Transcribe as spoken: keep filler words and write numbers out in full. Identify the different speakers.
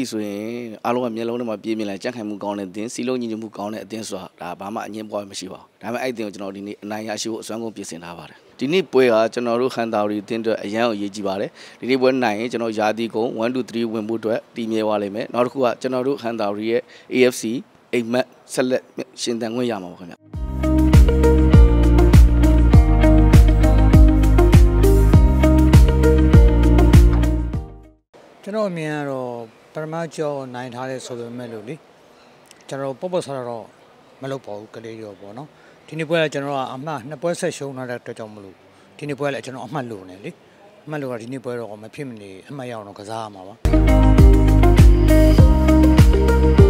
Speaker 1: ပြီဆိုရင်အားလုံးကမျက်လုံးထဲမှာပြေးမြင်လိုက်ကြက်ခံမှုကောင်းတဲ့အတင်းစီလုံးညီညွတ်မှုကောင်းတဲ့အတင်းဆိုတာဒါဘာမှအငြင်းပွားမရှိပါဘူးဒါပေမဲ့အဲ့အတင်းကိုကျွန်တော်ဒီနေ့အနိုင်ရရှိဖို့အစွမ်းကုန်ပြင်ဆင်ထားပါတယ်ဒီနေ့ပွဲကကျွန်တော်တို့ဟန်တာရီတင်းအတွက်အရန်ကိုအရေးကြီးပါတယ်ဒီနေ့ပွဲနိုင်ရင်ကျွန်တော်ယာတီကုန်းone two threeဝင်ဖို့အတွက်တည်မြဲသွားလိမ့်မယ်နောက်တစ်ခုကကျွန်တော်တို့ဟန်တာရီရဲ့ A F C အိမ်မက်ဆက်လက်ရှင်သန်ခွင့်ရမှာပါခင်ဗျ
Speaker 2: ကျွန်တော်အမြင်ကတော့ပထမကျော်နိုင်ထားတဲ့ဆိုပေမဲ့လို့လေကျွန်တော်ပေါ့ပေါ့ဆတော့မလုပ်ပါဘူးကလေးရောပေါ့နော်ဒီနေ့ပွဲကကျွန်တော်ကအမှတ်နှစ်ပွဲဆက်ရှုံးထားတဲ့အတွက်ကြောင့်မလို့ဒီနေ့ပွဲလည်းကျွန်တော်အမှတ်လို့နေလေအမှတ်လို့ကဒီနေ့ပွဲတော့မဖြစ်မနေအမှတ်ရအောင်တော့ကစားရမှာပါ